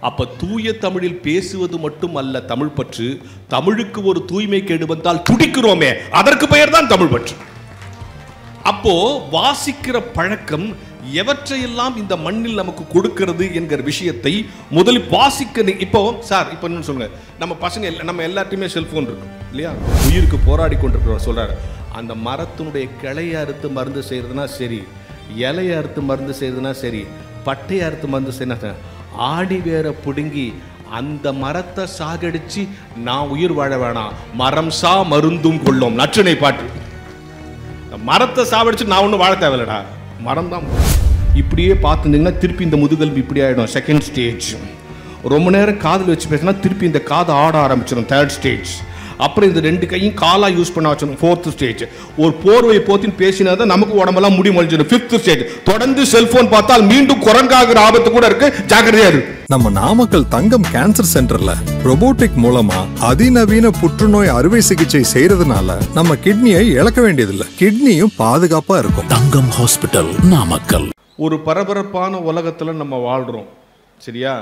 அப்ப தூய தமிழில் பேசுவது மட்டும் அல்ல தமிழ் பற்று. தமிழுக்கு ஒரு தூய்மை கேடு வந்தால் துடிக்கிறோமே, அதற்கு பெயர் தான் தமிழ் பற்று. அப்போ வாசிக்கிற பழக்கம் எவற்றையெல்லாம் இந்த மண்ணில் நமக்கு கொடுக்கிறது என்கிற விஷயத்தை முதலில் வாசிக்க. இப்போ சார் இப்போ என்ன சொல்லுங்க, நம்ம பசங்க நம்ம எல்லாத்தையுமே செல்போன் இருக்கும் இல்லையா, உயிருக்கு போராடி கொண்டிருக்கிறோம் சொல்றாரு. அந்த மரத்தினுடைய கிளையை அறுத்து மருந்து செய்யறதுனா சரி, இலையை அறுத்து மருந்து செய்யறதுனா சரி, பட்டையை அறுத்து மருந்து செய்யறதுனா, ஆடி வேற பிடுங்கி அந்த மரத்தை சாகடிச்சு நான் உயிர் வாழ வேணாம், மரம் சா மருந்தும் கொள்ளும் நற்றினை பாட்டு. மரத்தை சாவடிச்சு நான் ஒன்றும் வாழ தேவையில்லடா, மரம் தான். இப்படியே பார்த்துருந்தீங்கன்னா திருப்பி இந்த முதுகெலும்பு இப்படி ஆகிடும், செகண்ட் ஸ்டேஜ். ரொம்ப நேரம் காதில் வச்சு பேசினா திருப்பி இந்த காது ஆட ஆரம்பிச்சிடும், தேர்ட் ஸ்டேஜ். அப்புறம் இந்த ரெண்டு கையும் காலா யூஸ் பண்ண வச்சிடும், ஃபோர்த் ஸ்டேஜ். ஒரு போர்வை போத்தின்னு பேசினா தான் நமக்கு உடம்பெல்லாம் முடி மொழிச்சிடும், ஃபிஃப்த் ஸ்டேஜ். தொடர்ந்து செல்போன் பார்த்தால் மீண்டும் குரங்காகிற ஆபத்து கூட இருக்கு, ஜாக்கிரதையா இருக்கு. நம்ம நாமக்கல் தங்கம் கேன்சர் சென்டர்ல ரோபோட்டிக் மூலமா அதிநவீன புற்றுநோய் அறுவை சிகிச்சை செய்யறதுனால நம்ம கிட்னியை இழக்க வேண்டியதில்லை, கிட்னியும் பாதுகாப்பா இருக்கும். தங்கம் ஹாஸ்பிட்டல், நாமக்கல். ஒரு பரபரப்பான உலகத்துல நம்ம வாழ்றோம் சரியா.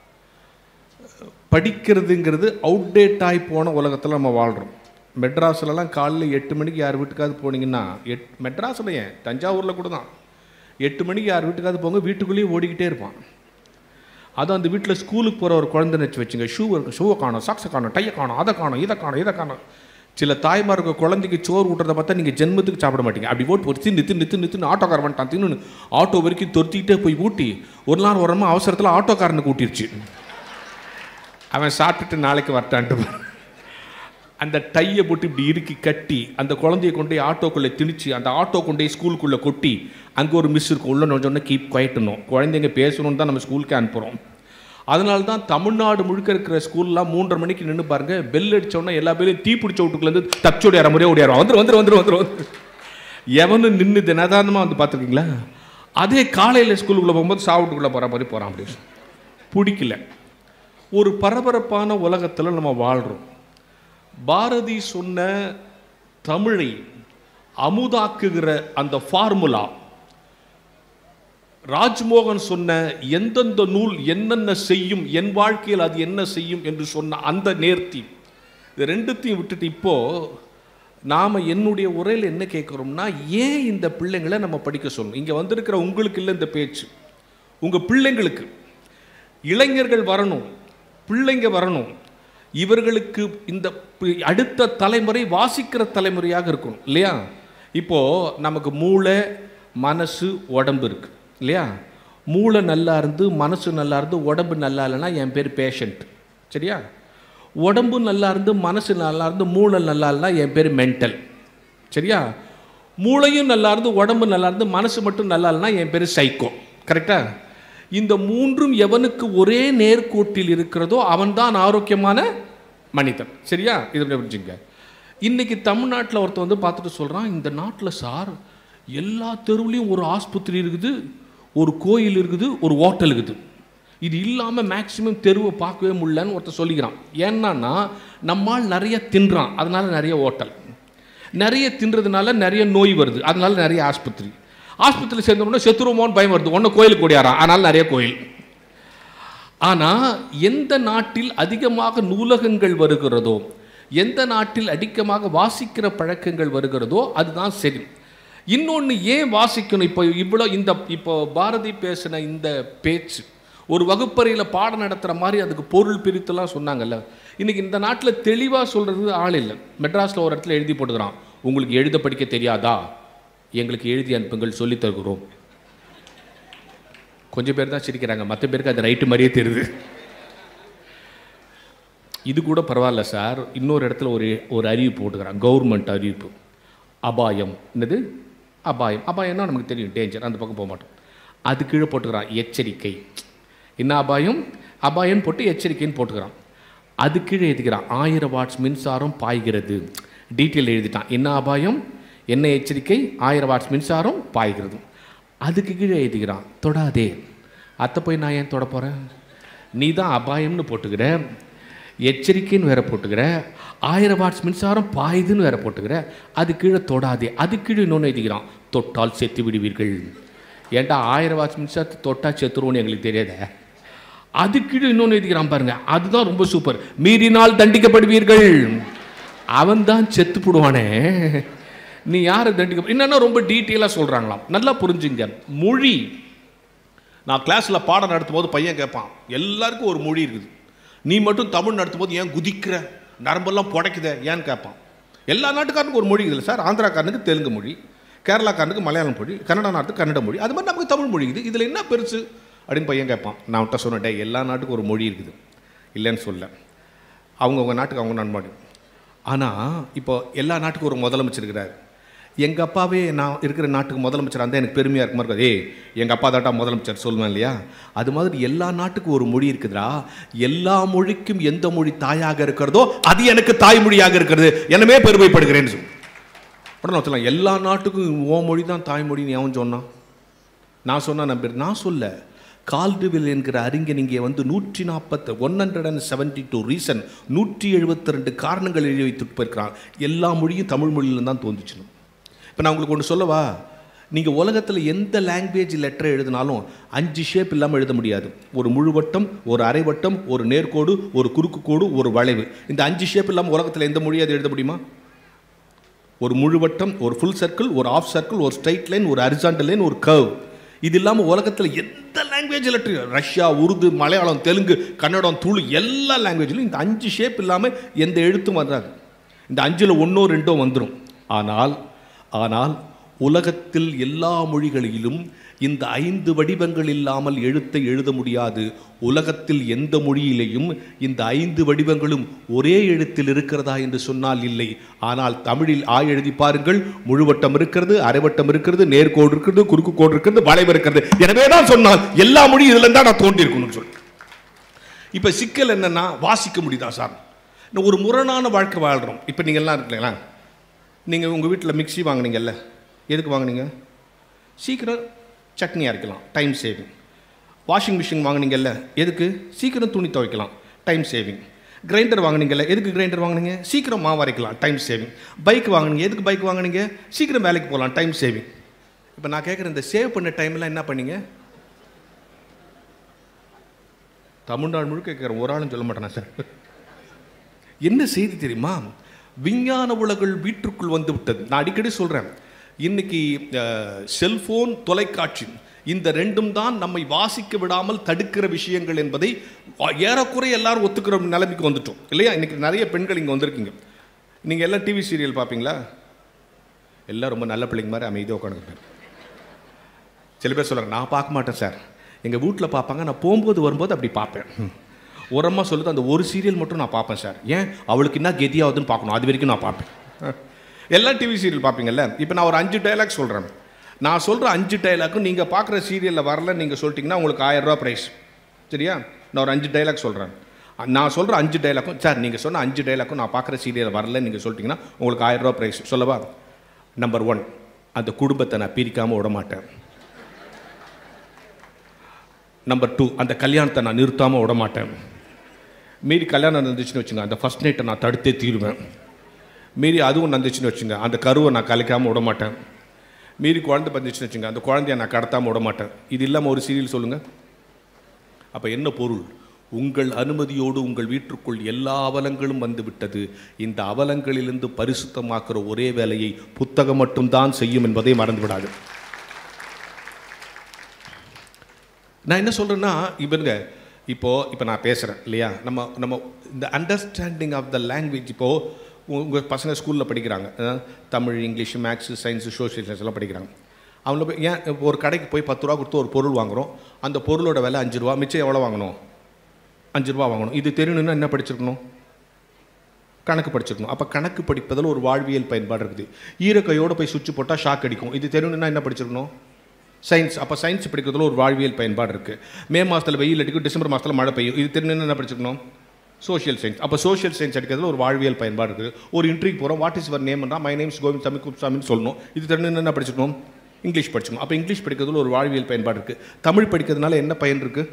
படிக்கிறதுங்கிறது அவுட்டேட் ஆகி போன உலகத்தில் நம்ம வாழ்கிறோம். மெட்ராஸ்லலாம் காலையில் 8 மணிக்கு யார் வீட்டுக்காவது போனீங்கன்னா, மெட்ராஸில் ஏன் தஞ்சாவூரில் கூட தான் 8 மணிக்கு யார் வீட்டுக்காவது போங்க, வீட்டுக்குள்ளேயே ஓடிக்கிட்டே இருப்பான். அதுவும் அந்த வீட்டில் ஸ்கூலுக்கு போகிற ஒரு குழந்தை நினச்சி வச்சுங்க, ஷூவை காணும், சாக்ஸை காணும், டையை காணும், அதை காணும், இதை காணும். சில தாய்மாருக்கு குழந்தைக்கு சோறு ஊட்டுறதை பார்த்தா நீங்கள் ஜென்மத்துக்கு சாப்பிட மாட்டீங்க. அப்படி போட்டு நித்து ஆட்டோக்காரன் வந்துட்டான் தின்னு ஆட்டோ வரைக்கும் தொத்திக்கிட்டே போய் ஊட்டி ஒரு நாள் வரமா அவசரத்தில் ஆட்டோக்காரனுக்கு ஊட்டிருச்சு. அவன் சாப்பிட்டுட்டு நாளைக்கு வரட்டான்ட்டு அந்த டையை போட்டு இப்படி இறுக்கி கட்டி அந்த குழந்தைய கொண்டு போய் ஆட்டோக்குள்ளே திணிச்சு அந்த ஆட்டோ கொண்டு போய் ஸ்கூலுக்குள்ளே கொட்டி அங்கே ஒரு மிஸ் இருக்கும், உள்ள நோஞ்சோன்னா கீப் குவைட்டணும், குழந்தைங்க பேசணுன்னு தான் நம்ம ஸ்கூலுக்கு அனுப்புகிறோம். அதனால தான் தமிழ்நாடு முழுக்க இருக்கிற ஸ்கூல்லாம் 3:30 மணிக்கு நின்று பாருங்க, பெல் அடித்தோன்னா எல்லா பேரையும் தீ பிடிச்ச வீட்டுக்குள்ளேருந்து தச்சோடி அரை முறையாக ஓடியாரும், வந்துடும். எவனும் நின்று தினதாரணமாக வந்து பார்த்துருக்கீங்களா? அதே காலையில் ஸ்கூலுக்குள்ளே போகும்போது சாப்பிட்டுக்குள்ளே போகிற மாதிரி போகிறான், அப்படி பிடிக்கல. ஒரு பரபரப்பான உலகத்தில் நம்ம வாழ்கிறோம். பாரதி சொன்ன தமிழை அமுதாக்குகிற அந்த ஃபார்முலா, ராஜ்மோகன் சொன்ன எந்தெந்த நூல் என்னென்ன செய்யும், என் வாழ்க்கையில் அது என்ன செய்யும் என்று சொன்ன அந்த நேர்த்தி, இது ரெண்டுத்தையும் விட்டுட்டு இப்போ நாம் என்னுடைய உரையில் என்ன கேட்குறோம்னா, ஏன் இந்த பிள்ளைங்களை நம்ம படிக்க சொல்லணும்? இங்கே வந்திருக்கிற உங்களுக்கு இல்லை இந்த பேச்சு, உங்கள் பிள்ளைங்களுக்கு. இளைஞர்கள் வரணும், பிள்ளைங்க வரணும், இவர்களுக்கு இந்த அடுத்த தலைமுறை வாசிக்கிற தலைமுறையாக இருக்கணும் இல்லையா. இப்போது நமக்கு மூளை மனசு உடம்பு இருக்குது இல்லையா. மூளை நல்லா இருந்து மனசு நல்லா இருந்து உடம்பு நல்லா இல்லைன்னா என் பேர் பேஷண்ட் சரியா. உடம்பு நல்லா இருந்து மனசு நல்லா இருந்து மூளை நல்லா இல்லைனா என் பேர் மென்டல் சரியா. மூளையும் நல்லா இருந்து உடம்பு நல்லா இருந்து மனசு மட்டும் நல்லா இல்லைனா என் பேர் சைக்கோ கரெக்டாக. இந்த மூன்றும் எவனுக்கு ஒரே நேர்கோட்டில் இருக்கிறதோ அவன்தான் ஆரோக்கியமான மனிதன் சரியா. இதை புரிஞ்சுங்க. இன்றைக்கி தமிழ்நாட்டில் ஒருத்தர் வந்து பார்த்துட்டு சொல்கிறான், இந்த நாட்டில் சார் எல்லா தெருவுலேயும் ஒரு ஆஸ்பத்திரி இருக்குது, ஒரு கோயில் இருக்குது, ஒரு ஹோட்டல் இருக்குது, இது இல்லாமல் மேக்சிமம் தெருவை பார்க்கவே முடியலன்னு ஒருத்தர் சொல்லிக்கிறான். ஏன்னா நம்மால் நிறைய தின்றான், அதனால் நிறைய ஹோட்டல், நிறைய தின்றதுனால நிறைய நோய் வருது, அதனால நிறைய ஆஸ்பத்திரி, ஆஸ்பத்திரியில் சேர்ந்தோம்னா செத்துருமோன்னு பயம் வருது, ஒன்று கோயிலுக்கு ஓடியாரான், அதனால் நிறைய கோயில். ஆனால் எந்த நாட்டில் அதிகமாக நூலகங்கள் வருகிறதோ, எந்த நாட்டில் அதிகமாக வாசிக்கிற பழக்கங்கள் வருகிறதோ அதுதான் சரி. இன்னொன்று ஏன் வாசிக்கணும்? இப்போ பாரதி பேசின இந்த பேச்சு ஒரு வகுப்பறையில் பாடம் நடத்துகிற மாதிரி அதுக்கு பொருள் பிரித்துலாம் சொன்னாங்கல்ல. இன்றைக்கி இந்த நாட்டில் தெளிவாக சொல்கிறது ஆள் இல்லை. மெட்ராஸில் ஒரு இடத்துல எழுதி போட்டுக்கிறான், உங்களுக்கு எழுத படிக்க தெரியாதா, எங்களுக்கு எழுதி அனுப்புங்கள் சொல்லித் தருகிறோம். கொஞ்சம் பேர் தான் சிரிக்கிறாங்க, மற்ற பேருக்கு அது ரைட்டு மாதிரியே தெரியுது. இது கூட பரவாயில்ல சார். இன்னொரு இடத்துல ஒரு அறிவிப்பு போட்டுக்கிறான், கவர்மெண்ட் அறிவிப்பு, அபாயம். என்னது அபாயம்? அபாயம்னா நமக்கு தெரியும், டேஞ்சர், அந்த பக்கம் போக மாட்டோம். அது கீழே போட்டுக்கிறான் எச்சரிக்கை. என்ன அபாயம்? அபாயம் போட்டு எச்சரிக்கைன்னு போட்டுக்கிறான். அது கீழே எழுதிக்கிறான் 1000 வாட்ஸ் மின்சாரம் பாய்கிறது. டீட்டெயில் எழுதிட்டான், என்ன அபாயம், என்ன எச்சரிக்கை, 1000 வாட்ஸ் மின்சாரம் பாய்கிறது. அதுக்கு கீழே எழுதிக்கிறான் தொடாதே. அத்தை போய் நான் ஏன் தொட போகிறேன்? நீ தான் அபாயம்னு போட்டுக்கிற, எச்சரிக்கைன்னு வேற போட்டுக்கிற, 1000 வாட்ஸ் மின்சாரம் பாயுதுன்னு வேற போட்டுக்கிற, அது கீழே தொடாதே. அது கீழே இன்னொன்று எழுதிக்கிறான், தொட்டால் செத்து விடுவீர்கள். ஏன்டா 1000 வாட்ஸ் மின்சாரத்தை தொட்டால் செத்துருவோன்னு எங்களுக்கு தெரியாத, அதுக்கு இன்னொன்று எழுதிக்கிறான் பாருங்க, அதுதான் ரொம்ப சூப்பர். மீறினால் தண்டிக்கப்படுவீர்கள். அவன் தான் செத்து போடுவானே, நீ யாரை தண்டிக்க? என்னன்னா ரொம்ப டீட்டெயிலாக சொல்றாங்களாம். நல்லா புரிஞ்சுங்க. மொழி, நான் கிளாஸில் பாடம் நடத்தும் போது பையன் கேட்பான், எல்லாருக்கும் ஒரு மொழி இருக்குது, நீ மட்டும் தமிழ் நடத்தும் போது ஏன் குதிக்கிற, நரம்பெல்லாம் புடைக்குத ஏன்னு கேட்பான். எல்லா நாட்டுக்காரனுக்கும் ஒரு மொழி இல்லை சார். ஆந்திராக்காரனுக்கு தெலுங்கு மொழி, கேரளாக்காரனுக்கு மலையாளம் மொழி, கன்னடா நாட்டுக்கு கன்னட மொழி, அது மாதிரி நமக்கு தமிழ் மொழி இருக்குது, இதில் என்ன பெருசு அப்படின்னு பையன் கேட்பான். நான் அவன்கிட்ட சொன்னேன், எல்லா நாட்டுக்கும் ஒரு மொழி இருக்குது, இல்லைன்னு சொல்ல, அவங்கவுங்க நாட்டுக்கு அவங்க நண்பாடு. ஆனால் இப்போ எல்லா நாட்டுக்கும் ஒரு முதலமைச்சர் இருக்கிறார். எங்கள் அப்பாவே நான் இருக்கிற நாட்டுக்கு முதலமைச்சர் அந்த எனக்கு பெருமையாக இருக்குமா இருக்காது. எங்கள் அப்பா தாட்டா முதலமைச்சர் சொல்லுவேன் இல்லையா? அது மாதிரி எல்லா நாட்டுக்கும் ஒரு மொழி இருக்குதுடா. எல்லா மொழிக்கும் எந்த மொழி தாயாக இருக்கிறதோ அது எனக்கு தாய்மொழியாக இருக்கிறது, எனவே பெருமைப்படுகிறேன்னு சொல்லு. உடனே சொல்லலாம், எல்லா நாட்டுக்கும் ஓ மொழி தான் தாய்மொழின்னு எவன் சொன்னான்? நான் சொன்னா நம்பர், நான் சொல்ல, கால்டுவெல் என்கிற அறிஞர் இங்கே வந்து 172 ரீசன் 172 காரணங்கள் எழுதி வைத்து போயிருக்கிறான். எல்லா மொழியும் தமிழ் மொழியில தான் தோன்றுச்சு. இப்போ நான் உங்களுக்கு ஒன்று சொல்லவா, நீங்கள் உலகத்தில் எந்த லாங்குவேஜ் லெட்டரை எழுதினாலும் 5 ஷேப் இல்லாமல் எழுத முடியாது. ஒரு முழுவட்டம், ஒரு அரைவட்டம், ஒரு நேர்கோடு, ஒரு குறுக்கு கோடு, ஒரு வளைவு. இந்த 5 ஷேப் இல்லாமல் உலகத்தில் எந்த மொழியாவது எழுத முடியுமா? ஒரு முழுவட்டம், ஒரு ஃபுல் சர்க்கிள், ஒரு ஆஃப் சர்க்கிள், ஒரு ஸ்ட்ரைட் லைன், ஒரு ஹரிசாண்டல் லைன், ஒரு கர்வ். இது இல்லாமல் உலகத்தில் எந்த language letter, Russia, Urdu, Malayalam, Telugu, Kannada, Tulu, எல்லா லாங்குவேஜிலும் இந்த 5 ஷேப் இல்லாமல் எந்த எழுத்தும் வராது. இந்த 5ல் 1 2 வந்துடும். ஆனால் உலகத்தில் எல்லா மொழிகளிலும் இந்த 5 வடிவங்கள் இல்லாமல் எழுத்தை எழுத முடியாது. உலகத்தில் எந்த மொழியிலேயும் இந்த 5 வடிவங்களும் ஒரே எழுத்தில் இருக்கிறதா என்று சொன்னால் இல்லை. ஆனால் தமிழில் எழுதி பாருங்கள், முழுவட்டம் இருக்கிறது, அரைவட்டம் இருக்கிறது, நேர்கோடு இருக்கிறது, குறுக்கு கோடு இருக்கிறது, வளைவு இருக்கிறது. எனவே தான் சொன்னால் எல்லா மொழி இதுல இருந்தா நான் தோன்றியிருக்கணும்னு சொல்லி. இப்ப சிக்கல் என்னன்னா, வாசிக்க முடியுதா சார்? ஒரு முரணான வாழ்க்கை வாழ்றோம். இப்ப நீங்க எல்லாம் இருக்கீங்களா, நீங்கள் உங்கள் வீட்டில் மிக்சி வாங்கினீங்கல்ல, எதுக்கு வாங்கினீங்க? சீக்கிரம் சட்னி அரைக்கலாம், டைம் சேவிங். வாஷிங் மிஷின் வாங்கினீங்கல்ல, எதுக்கு? சீக்கிரம் துணி துவைக்கலாம், டைம் சேவிங். கிரைண்டர் வாங்கினீங்கல்ல, எதுக்கு கிரைண்டர் வாங்கினீங்க? சீக்கிரம் மாவு அரைக்கலாம், டைம் சேவிங். பைக் வாங்கினீங்க, எதுக்கு பைக் வாங்கினீங்க? சீக்கிரம் வேலைக்கு போகலாம், டைம் சேவிங். இப்போ நான் கேட்குறேன், இந்த சேவ் பண்ண டைம்லாம் என்ன பண்ணீங்க? தமிழ்நாடு முழுக்க கேட்குறேன், ஒரு ஆளும் சொல்ல மாட்டேனா சார்? என்ன செய்தி தெரியுமா? விஞ்ஞான உலகள் வீட்டுக்குள் வந்து விட்டது. நான் அடிக்கடி சொல்கிறேன், இன்னைக்கு செல்போன், தொலைக்காட்சி, இந்த ரெண்டும் தான் நம்மை வாசிக்க விடாமல் தடுக்கிற விஷயங்கள் என்பதை ஏறக்குறைய எல்லாரும் ஒத்துக்கிற நிலைமைக்கு வந்துட்டோம் இல்லையா? இன்னைக்கு நிறைய பெண்கள் இங்கே வந்திருக்கீங்க. நீங்கள் எல்லாம் டிவி சீரியல் பார்ப்பீங்களா? எல்லாம் ரொம்ப நல்ல பிள்ளைங்க மாதிரி அமைதியாக உட்காந்துருப்பேன். சில பேர் சொல்கிறாங்க, நான் பார்க்க மாட்டேன் சார், எங்கள் வீட்டில் பார்ப்பாங்க, நான் போகும்போது வரும்போது அப்படி பார்ப்பேன். ஓரமாக சொல்லுது, அந்த ஒரு சீரியல் மட்டும் நான் பார்ப்பேன் சார். ஏன்? அவளுக்கு என்ன கெதியாகுதுன்னு பார்க்கணும், அது வரைக்கும் நான் பார்ப்பேன். எல்லா டிவி சீரியல் பார்ப்பீங்கல்ல. இப்போ நான் ஒரு 5 டைலாக் சொல்கிறேன். நான் சொல்கிற 5 டைலாக்கும் நீங்கள் பார்க்குற சீரியலில் வரல நீங்கள் சொல்லிட்டீங்கன்னா உங்களுக்கு 1000 ரூபா ப்ரைஸ். சரியா? நான் ஒரு 5 டைலாக் சொல்கிறேன். நான் சொல்கிற 5 டைலாக்கும், சார் நீங்கள் சொன்ன 5 டைலாக்கும் நான் பார்க்குற சீரியலில் வரல நீங்கள் சொல்லிட்டீங்கன்னா உங்களுக்கு 1000 ரூபா ப்ரைஸ். சொல்லவா? நம்பர் 1, அந்த குடும்பத்தை நான் பிரிக்காமல் விட மாட்டேன். நம்பர் 2, அந்த கல்யாணத்தை நான் நிறுத்தாமல் விட மாட்டேன். மீறி கல்யாணம் நடந்துச்சுன்னு வச்சுங்க, அந்த ஃபஸ்ட் நைட்டை நான் தடுத்தே தீருவேன். மீறி அதுவும் நடந்துச்சுன்னு வச்சுங்க, அந்த கருவை நான் கலைக்காமல் விட மாட்டேன். மீறி குழந்தை வந்துச்சுன்னு வச்சுங்க, அந்த குழந்தைய நான் கடத்தாமல் விட மாட்டேன். இது இல்லாமல் ஒரு சீரியல் சொல்லுங்கள். அப்போ என்ன பொருள்? உங்கள் அனுமதியோடு உங்கள் வீட்டிற்குள் எல்லா அவலங்களும் வந்து விட்டது. இந்த அவலங்களிலிருந்து பரிசுத்தமாக்குற ஒரே வேலையை புத்தகம் மட்டும்தான் செய்யும் என்பதை மறந்து விடாது. நான் என்ன சொல்கிறேன்னா, இப்போ நான் பேசுகிறேன் இல்லையா, நம்ம இந்த அண்டர்ஸ்டாண்டிங் ஆஃப் த லாங்குவேஜ். இப்போது உங்கள் பசங்க ஸ்கூலில் படிக்கிறாங்க, Tamil, English, maths, science, social science எல்லாம் படிக்கிறாங்க. அவங்கள போய் ஏன் ஒரு கடைக்கு போய் 10 ரூபா கொடுத்து ஒரு பொருள் வாங்குகிறோம், அந்த பொருளோட விலை 5 ரூபா, மிச்சம் எவ்வளோ வாங்கணும்? 5 ரூபா வாங்கணும். இது தெரியணுன்னா என்ன படிச்சிருக்கணும்? கணக்கு படிச்சிருக்கணும். அப்போ கணக்கு படிப்பதில் ஒரு வாழ்வியல் பயன்பாடு இருக்குது. ஈரக்கையோடு போய் சுவிட்ச் போட்டால் ஷாக் அடிக்கும். இது தெரியணுன்னா என்ன படிச்சிருக்கணும்? சயின்ஸ். அப்போ சயின்ஸ் படிக்கிறதுல ஒரு வாழ்வியல் பயன்பாடு இருக்குது. மே மாதத்தில் வெயில் அடிக்கும், டிசம்பர் மாதத்தில் மழை பெய்யும். இது தெரியணுன்னா என்ன படிச்சிருக்கணும்? Social science. அப்போ சோஷியல் சயின்ஸ் அடிக்கிறதுல ஒரு வாழ்வியல் பயன்பாடு இருக்குது. ஒரு இன்ட்ரிக்கு போகிறோம், வாட் இஸ் யுவர் நேம்னா மை நேம்ஸ் கோவிந்த் சாமி குப்சாமின்னு சொல்லணும். இது தெரியணுன்னா என்ன படிச்சிருக்கணும்? இங்கிலீஷ் படிச்சுக்கணும். அப்போ இங்கிலீஷ் படிக்கிறதுல ஒரு வாழ்வியல் பயன்பாடு இருக்குது. தமிழ் படிக்கிறதுனால என்ன பயன் இருக்குது?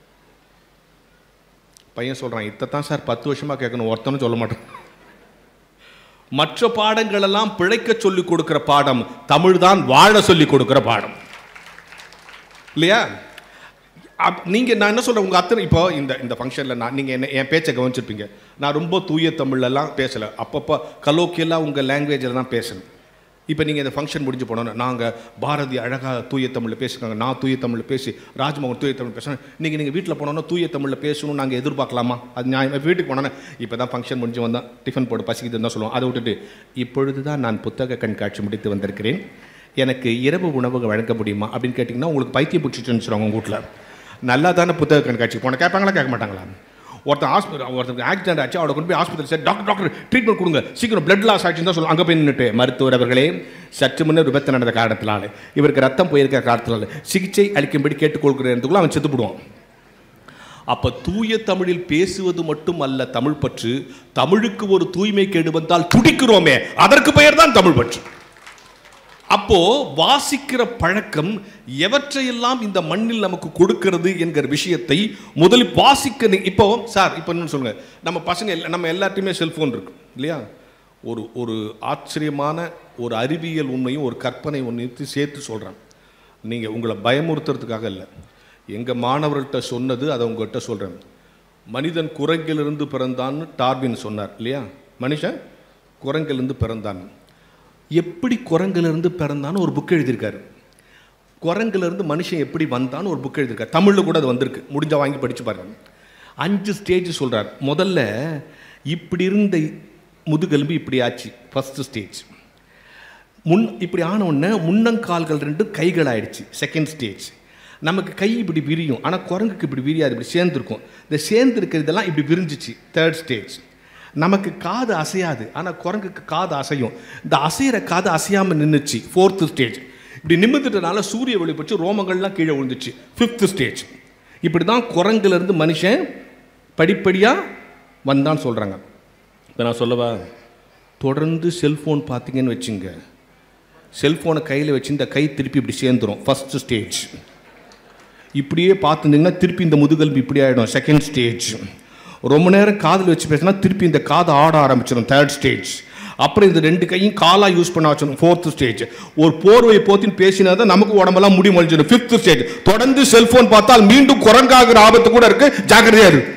பையன் சொல்கிறான், இதைத்தான் சார் 10 வருஷமாக கேட்கணும், ஒருத்தனும் சொல்ல மாட்டேன். மற்ற பாடங்களெல்லாம் பிழைக்க சொல்லிக் கொடுக்குற பாடம் தமிழ் தான் வாழ சொல்லிக் கொடுக்குற பாடம் இல்லையா? நீங்கள் நான் என்ன சொல்கிறேன், உங்கள் அத்தனை இப்போ இந்த ஃபங்க்ஷனில் நீங்கள் என்ன என் பேச்சை கவனிச்சிருப்பீங்க. நான் ரொம்ப தூய தமிழ்லாம் பேசலை, அப்பப்போ கலோக்கியெல்லாம் உங்கள் லாங்குவேஜில் தான் பேசணும். இப்போ நீங்கள் இந்த ஃபங்க்ஷன் முடிஞ்சு போனோன்னு நாங்கள் பாரதி அழகாக தூய தமிழில் பேசுகிறாங்க, நான் தூய தமிழில் பேசி ராஜ்மோகன் தூய தமிழ் பேசுகிறேன். நீங்கள் வீட்டில் போனோன்னா தூய தமிழில் பேசணும்னு நாங்கள் எதிர்பார்க்கலாமா? அது நான் வீட்டுக்கு போனோன்னே இப்போ தான் ஃபங்க்ஷன் முடிஞ்சு வந்தேன், டிஃபன் போட்டு பசிக்குதுன்னு தான் சொல்லுவோம். அதை விட்டுட்டு இப்பொழுது தான் நான் புத்தக கண்காட்சி முடித்து வந்திருக்கிறேன், எனக்கு இரவு உணவு வழங்க முடியுமா அப்படின்னு கேட்டிங்கன்னா உங்களுக்கு பைத்தியம் பிடிச்சிட்டுன்னு சொல்லுவாங்க உங்கள் வீட்டில். நல்லா தானே புத்தக கண்காட்சி போன கேட்பாங்களா கேட்க மாட்டாங்களா? ஒருத்தருக்கு ஆக்சிடென்ட் ஆச்சு, அவளை கொண்டு போய் ஆஸ்பத்திரி சார் டாக்டர் ட்ரீட்மெண்ட் கொடுங்க சீக்கிரம், பிளட் லாஸ் ஆச்சுன்னு தான் சொல்லுவோம். அங்கே போய் நின்றுட்டு மருத்துவர் அவர்களே சற்று முன்னே விபத்து நடந்த காரணத்தினால இவருக்கு ரத்தம் போயிருக்க காரணத்தினால சிகிச்சை அளிக்கும்படி கேட்டுக்கொள்கிறதுக்குள்ள அவன் செத்துப்படுவான். அப்போ தூய தமிழில் பேசுவது மட்டும் அல்ல தமிழ் பற்று, தமிழுக்கு ஒரு தூய்மை கேடு வந்தால் துடிக்கிறோமே அதற்கு பெயர் தான் தமிழ் பற்று. அப்போ வாசிக்கிற பழக்கம் எவற்றையெல்லாம் இந்த மண்ணில் நமக்கு கொடுக்கிறது என்கிற விஷயத்தை முதலில் வாசிக்க. இப்போ சார் இப்போ என்ன சொல்லுங்க, நம்ம பசங்க நம்ம எல்லாத்தையுமே செல்ஃபோன் இருக்கு இல்லையா? ஒரு ஆச்சரியமான ஒரு அறிவியல் உண்மையும் ஒரு கற்பனை ஒன்றையும் சேர்த்து சொல்கிறேன். நீங்கள் உங்களை பயமுறுத்துறதுக்காக இல்லை, எங்கள் மாணவர்கள்ட்ட சொன்னது அதை உங்கள்கிட்ட சொல்கிறேன். மனிதன் குரங்கிலிருந்து பிறந்தான்னு டார்வின் சொன்னார் இல்லையா? மனுஷன் குரங்கிலிருந்து பிறந்தான். எப்படி குரங்கிலிருந்து பிறந்தான்னு ஒரு புக் எழுதியிருக்காரு. குரங்கிலிருந்து மனுஷன் எப்படி வந்தான்னு ஒரு புக் எழுதியிருக்காரு, தமிழில் கூட அது வந்திருக்கு, முடிஞ்சால் வாங்கி படித்து பாருங்க. 5 ஸ்டேஜ் சொல்கிறார். முதல்ல இப்படி இருந்த முதுகெலும்பு இப்படி ஆச்சு, ஃபஸ்ட்டு ஸ்டேஜ். இப்படி ஆன உடனே முன்னங்கால்கள் 2 கைகள் ஆயிடுச்சு, செகண்ட் ஸ்டேஜ். நமக்கு கை இப்படி விரியும், ஆனால் குரங்குக்கு இப்படி விரியாது, இப்படி சேர்ந்துருக்கும். இந்த சேர்ந்து இருக்கிறதெல்லாம் இப்படி விரிஞ்சிச்சு, தேர்ட் ஸ்டேஜ். நமக்கு காது அசையாது, ஆனால் குரங்குக்கு காது அசையும், இந்த அசைகிற காது அசையாமல் நின்றுச்சு, ஃபோர்த்து ஸ்டேஜ். இப்படி நிமிர்ந்துட்டனால சூரிய ஒளி பற்றி ரோமங்கள்லாம் கீழே விழுந்துச்சு, ஃபிஃப்த்து ஸ்டேஜ். இப்படி தான் குரங்குலேருந்து மனுஷன் படிப்படியாக வந்தான்னு சொல்கிறாங்க. இப்போ நான் சொல்லவா, தொடர்ந்து செல்ஃபோன் பார்த்தீங்கன்னு வச்சுங்க, செல்ஃபோனை கையில் வச்சு இந்த கை திருப்பி இப்படி சேர்ந்துடும், ஃபஸ்ட்டு ஸ்டேஜ். இப்படியே பார்த்துருந்தீங்கன்னா திருப்பி இந்த முதுகெலும்பு இப்படி ஆகிடும், செகண்ட் ஸ்டேஜ். ரொம்ப நேரம் காதில் வச்சு பேசினா திருப்பி இந்த காதை ஆட ஆரம்பிச்சிடும், தேர்ட் ஸ்டேஜ். அப்புறம் இந்த 2 கையும் காலாக யூஸ் பண்ண வச்சிடும், ஃபோர்த்து ஸ்டேஜ். ஒரு போர்வையை போத்தின்னு பேசினா தான் நமக்கு உடம்பெல்லாம் முடி மொழிச்சிடும், ஃபிஃப்த்து ஸ்டேஜ். தொடர்ந்து செல்ஃபோன் பார்த்தால் மீண்டும் குரங்காகிற ஆபத்து கூட இருக்கு, ஜாக்கிரதையா இருக்கு.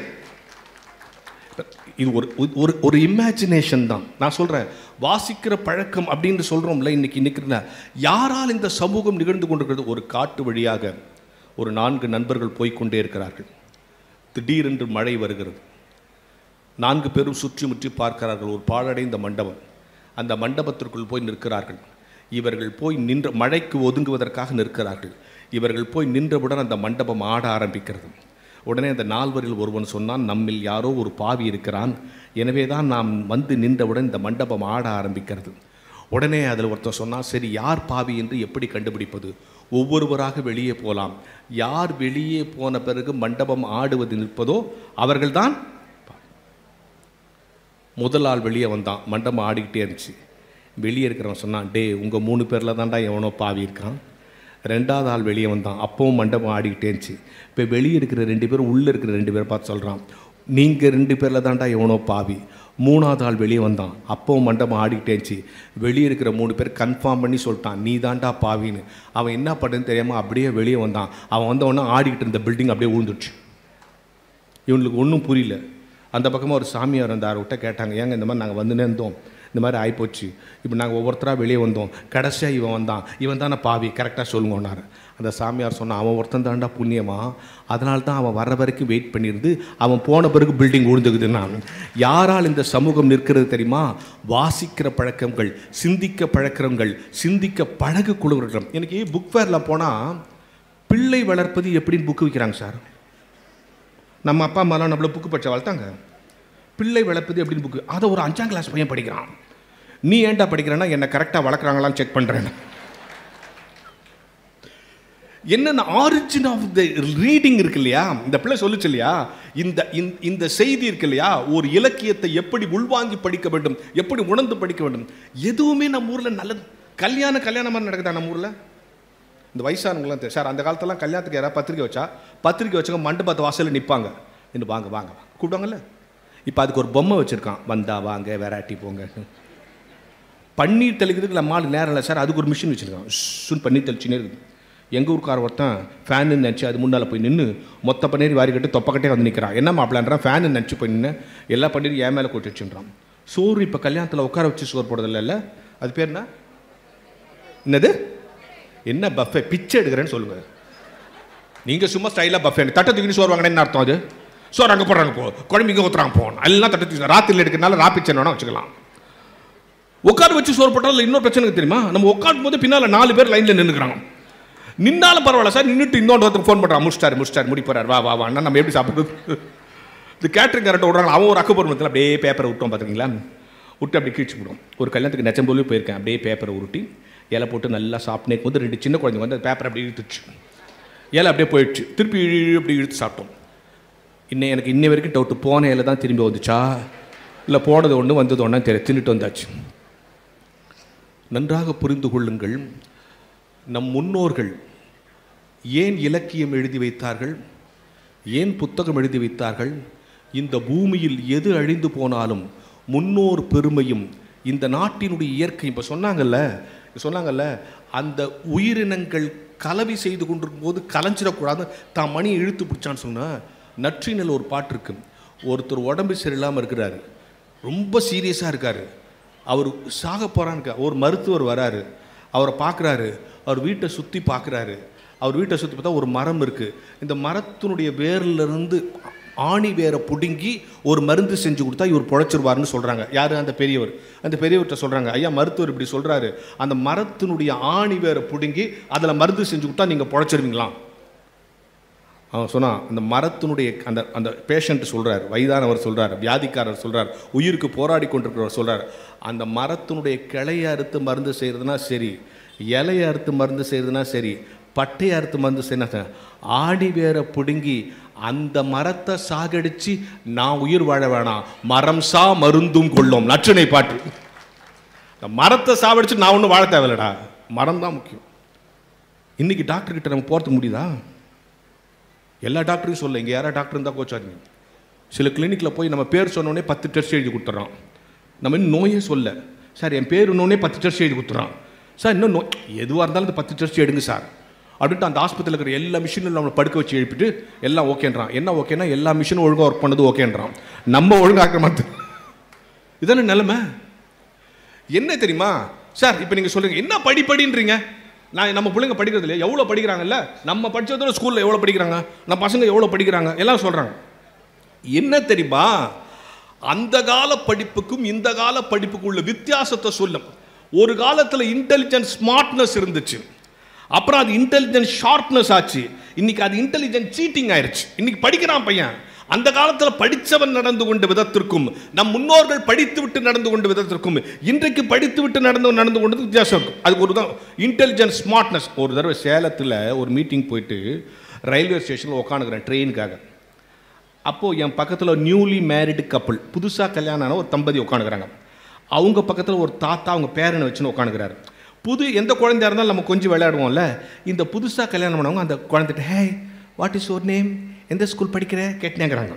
இது ஒரு இமேஜினேஷன் தான். நான் சொல்கிறேன், வாசிக்கிற பழக்கம் அப்படின்னு சொல்கிறோம்ல, இன்னைக்கு யாரால் இந்த சமூகம் நிகழ்ந்து கொண்டிருக்கிறது? ஒரு காட்டு வழியாக ஒரு 4 நண்பர்கள் போய்கொண்டே இருக்கிறார்கள். திடீரென்று மழை வருகிறது. 4 பேரும் சுற்றி முற்றி பார்க்கிறார்கள் ஒரு பாழடைந்த மண்டபம். அந்த மண்டபத்திற்குள் போய் நிற்கிறார்கள். இவர்கள் போய் நின்ற மழைக்கு ஒதுங்குவதற்காக நிற்கிறார்கள். இவர்கள் போய் நின்றவுடன் அந்த மண்டபம் ஆட ஆரம்பிக்கிறது. உடனே அந்த 4வரில் ஒருவன் சொன்னான், நம்மில் யாரோ ஒரு பாவி இருக்கிறான், எனவே தான் நாம் வந்து நின்றவுடன் இந்த மண்டபம் ஆட ஆரம்பிக்கிறது. உடனே அதில் ஒருத்தர் சொன்னால், சரி யார் பாவி என்று எப்படி கண்டுபிடிப்பது? ஒவ்வொருவராக வெளியே போகலாம். யார் வெளியே போன பிறகு மண்டபம் ஆடுவது நிற்பதோ அவர்கள்தான். முதல் ஆள் வெளியே வந்தான், மண்டபம் ஆடிக்கிட்டே இருந்துச்சு. வெளியே இருக்கிறவன் சொன்னான், டே உங்கள் 3 பேரில் தான்டா எவனோ பாவி இருக்கான். 2வது ஆள் வெளியே வந்தான், அப்பவும் மண்டபம் ஆடிக்கிட்டே இருந்துச்சு. இப்போ வெளியே இருக்கிற 2 பேரும் உள்ளே இருக்கிற 2 பேரை பார்த்து சொல்கிறான், நீங்கள் 2 பேரில் தான்டா எவனோ பாவி. 3வது ஆள் வெளியே வந்தான், அப்பவும் மண்டபம் ஆடிக்கிட்டே இருந்துச்சு. வெளியே இருக்கிற 3 பேர் கன்ஃபார்ம் பண்ணி சொல்லிட்டான், நீ தான்டா பாவின்னு. அவன் என்ன பண்ணுன்னு தெரியாமல் அப்படியே வெளியே வந்தான். அவன் வந்தவொடனே ஆடிக்கிட்டு இருந்த பில்டிங் அப்படியே விழுந்துடுச்சு. இவனுக்கு ஒன்றும் புரியல. அந்த பக்கமாக ஒரு சாமியார் வந்து அவர்கிட்ட கேட்டாங்க, ஏங்க இந்த மாதிரி நாங்கள் வந்துனே இருந்தோம், இந்த மாதிரி ஆகிப்போச்சு, இப்போ நாங்கள் ஒவ்வொருத்தராக வெளியே வந்தோம், கடைசியாக இவன் வந்தான், இவன் தானே பாவி, கரெக்டாக சொல்லுங்கன்னாரு. அந்த சாமியார் சொன்னான், அவன் ஒருத்தன் தாண்டா புண்ணியமா, அதனால தான் அவன் வர வரைக்கும் வெயிட் பண்ணியிருந்து அவன் போன பிறகு பில்டிங் விழுந்துக்குதுன்னா. யாரால் இந்த சமூகம் நிற்கிறது தெரியுமா? வாசிக்கிற பழக்கங்கள், சிந்திக்க பழக்கங்கள், சிந்திக்க பழகு குழுக்கள். எனக்கு புக் ஃபேரில் போனால் பிள்ளை வளர்ப்பது எப்படின்னு புக்கு விற்கிறாங்க சார். நம்ம அப்பா அம்மாலாம் நம்மள புக்கு படித்த வளர்த்தாங்க. பிள்ளை வளர்ப்பது எப்படின்னு புக்கு, அதை ஒரு 5ஆம் கிளாஸ் பையன் படிக்கிறான். நீ ஏன்டா படிக்கிறேன்னா என்னை கரெக்டாக வளர்க்குறாங்களான்னு செக் பண்ணுறேன். என்னென்ன ஆரிஜின் ஆஃப் த ரீடிங் இருக்கு இல்லையா, இந்த பிள்ளை சொல்லுச்சு இல்லையா, இந்த செய்தி இருக்கு இல்லையா, ஒரு இலக்கியத்தை எப்படி உள்வாங்கி படிக்க வேண்டும், எப்படி உணர்ந்து படிக்க வேண்டும். எதுவுமே நம்ம ஊரில் நல்லது. கல்யாணம் மாதிரி நடக்குதா நம்ம ஊரில்? இந்த வயசானவங்களாம் சார், அந்த காலத்தெல்லாம் கல்யாணத்துக்கு யாராவது பத்திரிக்கை வச்சவங்க மண்டபத்து வாசலில் நிற்பாங்க, இன்னும் வாங்க வாங்க கூப்பிடுவாங்கல்ல. இப்போ அதுக்கு ஒரு பொம்மை வச்சுருக்கான், வந்தா வாங்க வெரைட்டி போங்க. பன்னீர் தெளிக்கிறதுக்கு நம்ம ஆள் நேரம் இல்லை சார், அதுக்கு ஒரு மிஷின் வச்சுருக்கான், சுன் பன்னீர் தெளிச்சுனே இருக்குது. எங்கள் ஊருக்கார ஒருத்தன் ஃபேனு நினச்சி அது முன்னால் போய் நின்று மொத்த பன்னீர் வாரி கட்டு தொப்பக்கட்டே வந்து நிற்கிறான். என்ன மாப்பிளான்றான், ஃபேனு நினச்சி போய் நின்று எல்லா பன்னீர் என் மேலே கொட்டிடுச்சுன்றான். சோறு இப்போ கல்யாணத்தில் உட்கார வச்சு சோறு போடுறதில்ல, அது பேர் என்னது என்ன பஃபே, பிச்சை எடுக்கிறேன்னு சொல்லுங்கள். நீங்கள் சும்மா ஸ்டைலாக பஃபே தட்டை தூக்கி சோறு வாங்கினேன்னு என்ன அர்த்தம்? அது சோறு அங்கே போடுறாங்க, போ குழம்பு இங்கே ஊற்றுறாங்க, போகணும் எல்லாம் தட்டை தூக்கி ராத்திரியில் எடுக்கிறனால ராப்பிச்சை வேணா வச்சுக்கலாம். உட்கார வச்சு சோறு போட்டால் இன்னொரு பிரச்சனை தெரியுமா, நம்ம உட்காரும் போது பின்னால் 4 பேர் லைனில் நின்றுக்கிறாங்க. நின்னாலும் பரவாயில்ல சார், நின்றுட்டு இன்னொன்று ஒருத்தர் ஃபோன் பண்ணுறான், முடிச்சிட்டாரு முடிப்பார், வா வா வாண்ணா நம்ம எப்படி சாப்பிடுறது? இது கேட்ரிங் கரெக்டாக விட்றாங்க. அவன் ஒரு அக்குபுரத்தில் அப்படியே பேப்பரை விட்டோம் பார்த்துருக்கீங்களா, விட்டு அப்படியே கீழ்ச்சி விடும். ஒரு கல்யாணத்துக்கு நெச்சம்போலி போயிருக்கேன், அப்படியே பேப்பரை உருட்டி இலை போட்டு நல்லா சாப்பிட்டே போது 2 சின்ன குழந்தைங்க வந்து அந்த பேப்பரை அப்படியே இழுத்துச்சு, இலை அப்படியே போயிடுச்சு, திருப்பி அப்படி இழுத்து சாப்பிட்டோம். எனக்கு இன்னை வரைக்கும் டவுட்டு, போன இலை தான் திரும்பி வந்துச்சா இல்லை போனது ஒன்று வந்தது ஒன்றா தெரிய தின்னுட்டு வந்தாச்சு. நன்றாக புரிந்து கொள்ளுங்கள், நம் முன்னோர்கள் ஏன் இலக்கியம் எழுதி வைத்தார்கள், ஏன் புத்தகம் எழுதி வைத்தார்கள்? இந்த பூமியில் எது அழிந்து போனாலும் முன்னோர் பெருமையும் இந்த நாட்டினுடைய இயற்கை, இப்போ சொன்னாங்கல்ல அந்த உயிரினங்கள் கலவி செய்து கொண்டிருக்கும் போது கலைஞ்சிடக்கூடாது, தான் மணியை இழுத்து பிடிச்சான்னு சொன்னால், நற்றினில் ஒரு பாட்டு இருக்கு. ஒருத்தர் உடம்பு சரியில்லாமல் இருக்கிறாரு, ரொம்ப சீரியஸாக இருக்கார், அவர் சாக போகிறான்னு ஒரு மருத்துவர் வராரு, அவரை பார்க்குறாரு, அவர் வீட்டை சுற்றி பார்க்குறாரு. அவர் வீட்டை சுற்றி பார்த்தா ஒரு மரம் இருக்குது, இந்த மரத்தினுடைய வேர்லேருந்து ஆணி வேரை பிடுங்கி ஒரு மருந்து செஞ்சு கொடுத்தா இவர் பொழைச்சிருவார்னு சொல்கிறாங்க. யார்? அந்த பெரியவர். அந்த பெரியவர்கிட்ட சொல்கிறாங்க, ஐயா மருத்துவர் இப்படி சொல்கிறாரு, அந்த மரத்தினுடைய ஆணி வேரை பிடுங்கி அதில் மருந்து செஞ்சு கொடுத்தா நீங்கள் பொழைச்சிருவீங்களாம். அவன் சொன்னான், அந்த மரத்தினுடைய அந்த அந்த பேஷண்ட் சொல்கிறார், வயதானவர் சொல்கிறார், வியாதிக்காரர் சொல்கிறார், உயிருக்கு போராடி கொண்டிருக்கிறவர் சொல்கிறார், அந்த மரத்தினுடைய கிளையை அறுத்து மருந்து செய்கிறதுனா சரி, இலையை அறுத்து மருந்து செய்கிறதுனா சரி, பட்டையை அறுத்து மருந்து செய்ய, ஆடி வேரை பிடுங்கி அந்த மரத்தை சாகடிச்சு நான் உயிர் வாழ வேணாம், மரம் சா மருந்தும் கொள்ளும், நற்றினை பாட்டு. மரத்தை சாவடிச்சு நான் ஒன்றும் வாழ தேவையில்லடா, மரம் தான் முக்கியம். இன்னைக்கு டாக்டர்கிட்ட நம்ம போகிறதுக்கு முடியுதா? எல்லா டாக்டரையும் சொல்ல, இங்கே யாராவது டாக்டர் இருந்தால் கோச்சாருங்க. சில கிளினிக்கில் போய் நம்ம பேர் சொன்னோடனே 10 டெஸ்ட் எழுதி கொடுத்துட்றான். நம்ம இன்னும் நோயே சொல்ல, சார் என் பேர் இன்னொன்னே 10 டெஸ்ட் எழுதி கொடுத்துட்றான். சார் இன்னும் நோய் எதுவாக இருந்தாலும் இந்த 10 டெஸ்ட் எடுங்க சார் அப்படின்ட்டு அந்த ஆஸ்பத்திரியில் இருக்கிற எல்லா மிஷினும் நம்மளை படுக்க வச்சு எழுப்பிட்டு எல்லாம் ஓகேன்றான். என்ன ஓகேன்னா எல்லா மிஷினும் ஒழுங்காக ஒர்க் பண்ணது ஓகேன்றான், நம்ம ஒழுங்காக்கிற மாதிரி. இதான நிலைமை. என்ன தெரியுமா சார், இப்போ நீங்கள் சொல்லுங்கள் என்ன படின்றீங்க, நம்ம பிள்ளைங்க படிக்கிறது இல்லையா? எவ்வளோ படிக்கிறாங்கல்ல, நம்ம படித்ததோட ஸ்கூலில் எவ்வளோ படிக்கிறாங்க, நம்ம பசங்க எவ்வளோ படிக்கிறாங்க எல்லாம் சொல்கிறாங்க. என்ன தெரியுமா, அந்த கால படிப்புக்கும் இந்த கால படிப்புக்கும் உள்ள வித்தியாசத்தை சொல்லும். ஒரு காலத்தில் இன்டெலிஜென்ஸ் ஸ்மார்ட்னஸ் இருந்துச்சு, அப்புறம் அது இன்டெலிஜென்ஸ் ஷார்ப்னஸ் ஆச்சு, இன்னைக்கு அது இன்டெலிஜென்ட் சீட்டிங் ஆயிடுச்சு. இன்னைக்கு படிக்கிறான் பையன், அந்த காலத்தில் படித்தவன் நடந்து கொண்ட விதத்திற்கும் நம் முன்னோர்கள் படித்து விட்டு நடந்து கொண்ட விதத்திற்கும் இன்றைக்கு படித்து விட்டு நடந்து கொண்டது வித்தியாசம் இருக்கும். அதுக்கு ஒரு தான் இன்டெலிஜென்ஸ் ஸ்மார்ட்னஸ். ஒரு தடவை சேலத்தில் ஒரு மீட்டிங் போயிட்டு ரயில்வே ஸ்டேஷனில் உட்காந்துக்கிறேன் ட்ரெயினுக்காக. அப்போது என் பக்கத்தில் நியூலி மேரிடு கப்புள், புதுசாக கல்யாணம் ஆன ஒரு தம்பதி உட்காந்துக்கிறாங்க. அவங்க பக்கத்தில் ஒரு தாத்தா அவங்க பேரனை வச்சுன்னு உட்காந்துக்கிறாரு. எந்த குழந்தையா இருந்தாலும் நம்ம கொஞ்சம் விளையாடுவோம்ல, இந்த புதுசாக கல்யாணம் பண்ணவங்க அந்த குழந்தைகிட்ட hey what is your name, எந்த ஸ்கூல் படிக்கிற கேட்டேங்கிறாங்க.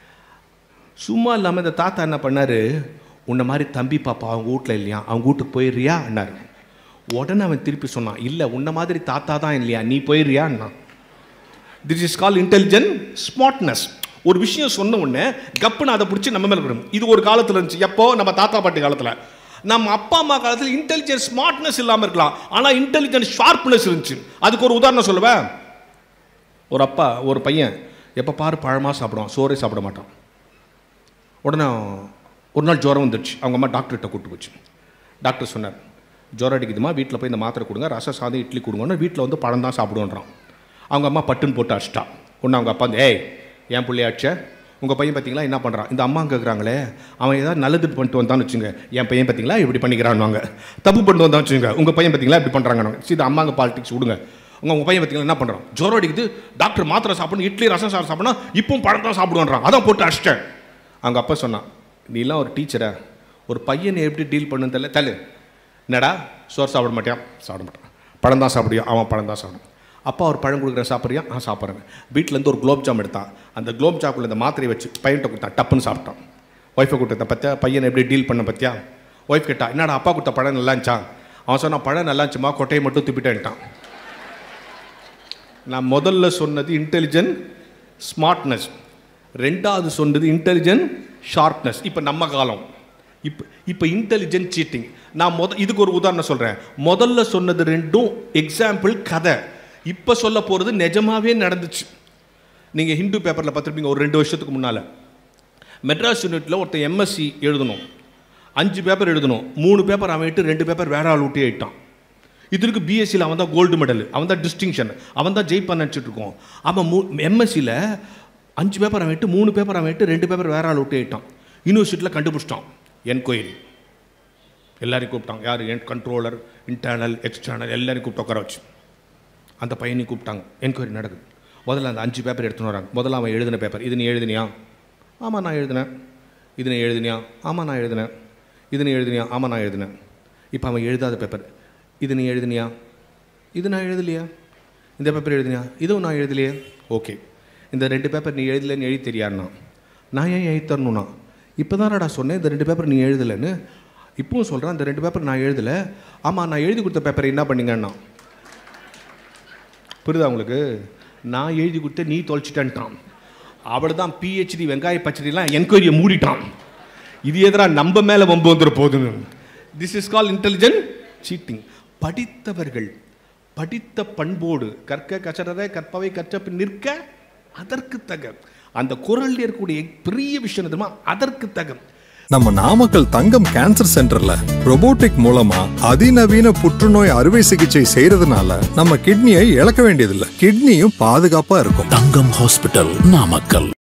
சும்மா இல்லாமல் இந்த தாத்தா என்ன பண்ணார், உன்னை மாதிரி தம்பி பாப்பா அவங்க வீட்டில் இல்லையா, அவங்க வீட்டுக்கு போயிடுறியா என்னாரு. உடனே அவன் திருப்பி சொன்னான், இல்லை உன்னை மாதிரி தாத்தா தான் இல்லையா, நீ போயிடுறியான்னா. This is call intelligent smartness. ஒரு விஷயம் சொன்ன உடனே கப்புன்னு அதை பிடிச்சி நம்ம மேலே இருக்கணும். இது ஒரு காலத்தில் இருந்துச்சு. எப்போ? நம்ம தாத்தா பாட்டி காலத்தில். நம்ம அப்பா அம்மா காலத்தில் இன்டெலிஜென்ட் ஸ்மார்ட்னஸ் இல்லாமல் இருக்கலாம், ஆனால் இன்டெலிஜென்ட் ஷார்ப்னஸ் இருந்துச்சு. அதுக்கு ஒரு உதாரணம் சொல்லுவேன். ஒரு அப்பா ஒரு பையன் எப்போ பாரு பழமாக சாப்பிடுவான், சோறே சாப்பிட மாட்டான். உடனே ஒரு நாள் ஜுரம் வந்துடுச்சு. அவங்க அம்மா டாக்டர்கிட்ட கூப்பிட்டு போச்சு. டாக்டர் சொன்னார், ஜுரம் அடிக்குதுமா, வீட்டில் போய் இந்த மாத்திரை கொடுங்க, ரசம் சாதம் இட்லி கொடுங்கன்னு, வீட்டில் வந்து பழம் தான் சாப்பிடுவோன்றான். அவங்க அம்மா பட்டுன்னு போட்டு அடிச்சிட்டா. ஒன்று அவங்க அப்பா வந்து ஏய் என் பிள்ளைய அடிச்ச, உங்கள் பையன் பார்த்தீங்களா என்ன பண்ணுறான், இந்த அம்மா கேட்குறாங்களே அவன் ஏதாவது நல்லது பண்ணிட்டு வந்தான்னு வச்சுங்க, என் பையன் பார்த்தீங்களா இப்படி பண்ணிக்கிறான்வாங்க, தப்பு பண்ணிட்டு வந்தான்னு வச்சுங்க, உங்கள் பையன் பார்த்தீங்களா இப்படி பண்ணுறாங்க. சரி அம்மாங்க பாலிடிக்ஸ் விடுங்க, உங்கள் பையன் பார்த்தீங்களா என்ன பண்ணுறான், ஜுரம் அடிக்குது, டாக்டர் மாத்திரை சாப்பிடணும், இட்லி ரசம் சாப்பிடணும், இப்பவும் பழம் தான் சாப்பிடுவான்றான், அதான் போட்டு அடிச்சிட்டேன். அவங்க அப்பா சொன்னான், நீலாம் ஒரு டீச்சரை, ஒரு பையனை எப்படி டீல் பண்ணுன்னு தெரியல, தள்ளு என்னடா சோறு சாப்பிட மாட்டேன், சாப்பிட மாட்டான், பழம் தான் சாப்பிடுவோம், அவன் பழம் தான் சாப்பிடும். அப்பா ஒரு பழம் கொடுக்குறேன் சாப்பிட்றியா, சாப்பிட்றேன். வீட்டிலேருந்து ஒரு குலோப் ஜாம் எடுத்தான், அந்த குலோப் ஜாமுக்குள்ள இந்த மாத்திரையை வச்சு பையன்கிட்ட கொடுத்தான், டப்புன்னு சாப்பிட்டான். ஒய்ஃபை கொடுத்த பற்றியா, பையனை எப்படி டீல் பண்ண பற்றியா. ஒய்ஃப் கேட்டா என்னடா அப்பா கொடுத்த பழம் நல்லா இருந்துச்சா, அவன் சொன்னான் பழம் நல்லா இருந்துச்சுமா, கொட்டையை மட்டும் துப்பிட்டேன்ட்டான். நான் முதல்ல சொன்னது இன்டெலிஜென்ட் ஸ்மார்ட்னஸ், ரெண்டாவது சொன்னது இன்டெலிஜென்ட் ஷார்ப்னஸ். இப்போ நம்ம காலம், இப்போ இன்டெலிஜென்ட் சீட்டிங். நான் இதுக்கு ஒரு உதாரணம் சொல்கிறேன். முதல்ல சொன்னது ரெண்டும் எக்ஸாம்பிள் கதை, இப்போ சொல்ல போகிறது நிஜமாகவே நடந்துச்சு. நீங்கள் ஹிந்து பேப்பரில் பார்த்துருப்பீங்க, ஒரு 2 வருஷத்துக்கு முன்னால் மெட்ராஸ் யூனிவர்சிட்டியில் ஒருத்தர் எம்எஸ்சி எழுதணும், 5 பேப்பர் எழுதணும், 3 பேப்பர் அவன் விட்டு 2 பேப்பர் வேற ஆள் விட்டு ஆகிட்டான். இதற்கு பிஎஸ்சியில் அவன் தான் கோல்டு மெடல், அவன் தான் டிஸ்டிங்ஷன், அவன் தான் ஜெயிப்பான்னு நினச்சிட்டு இருக்கோம். அவன் எம்எஸ்சியில் 5 பேப்பர் அவன் விட்டு 3 பேப்பர் அவன் விட்டு 2 பேப்பர் வேற ஆள் விட்டு ஆகிட்டான். யூனிவர்சிட்டியில் கண்டுபிடிச்சிட்டான். என்கொயரி எல்லாரையும் கூப்பிட்டாங்க. யார்? கண்ட்ரோலர், இன்டர்னல், எக்ஸ்டர்னல் எல்லாரையும் கூப்பிட்டு உட்கார வச்சு அந்த பையனையும் கூப்பிட்டாங்க. என்கொயரி நடக்குது. முதல்ல அந்த 5 பேப்பர் எடுத்துன்னு வராங்க. முதல்ல அவன் எழுதின பேப்பர், இது நீ எழுதினியா? ஆமாம் நான் எழுதினேன். இது நீ எழுதினியா? ஆமாம் நான் எழுதினேன். இது நீ எழுதினியா? ஆமாம் நான் எழுதினேன். இப்போ அவன் எழுதாத பேப்பர், இது நீ எழுதினியா? இது நான் எழுதலையா? இந்த பேப்பர் எழுதினியா? இதுவும் நான் எழுதலையே. ஓகே, இந்த 2 பேப்பர் நீ எழுதலைன்னு எழுதி தெரியாதுண்ணா. நான் ஏன் எழுதி தரணும்னா? இப்போ தானடா சொன்னேன் இந்த 2 பேப்பர் நீ எழுதலைன்னு. இப்பவும் சொல்கிறேன், இந்த 2 பேப்பர் நான் எழுதலை. ஆமாம், நான் எழுதி கொடுத்த பேப்பரை என்ன பண்ணீங்கன்னா? புரியுதா உங்களுக்கு? நான் எழுதி கொடுத்த நீ தொலைச்சிட்டான்ட்டான். அவள் தான் பிஹெச்டி வெங்காய பச்சடிலாம் என்கொயரியை மூடிட்டான். இது எதிராக நம்ம மேலே வம்பு வந்துட போகுதுன்னு. This is call intelligent cheating. படித்தவர்கள் படித்த பண்போடு கற்க கசடரை கற்பவை கற்ற நிற்க அதற்கு தக, அந்த குரல் இருக்கக்கூடிய பெரிய விஷயம் தெரியுமா, அதற்கு தக. நம்ம நாமக்கல் தங்கம் கேன்சர் சென்டர்ல ரொபோட்டிக் மூலமா அதிநவீன புற்றுநோய் அறுவை சிகிச்சை செய்யறதுனால நம்ம கிட்னியை இழக்க வேண்டியதில்லை. கிட்னியும் பாதுகாப்பா இருக்கும். தங்கம் ஹாஸ்பிட்டல், நாமக்கல்.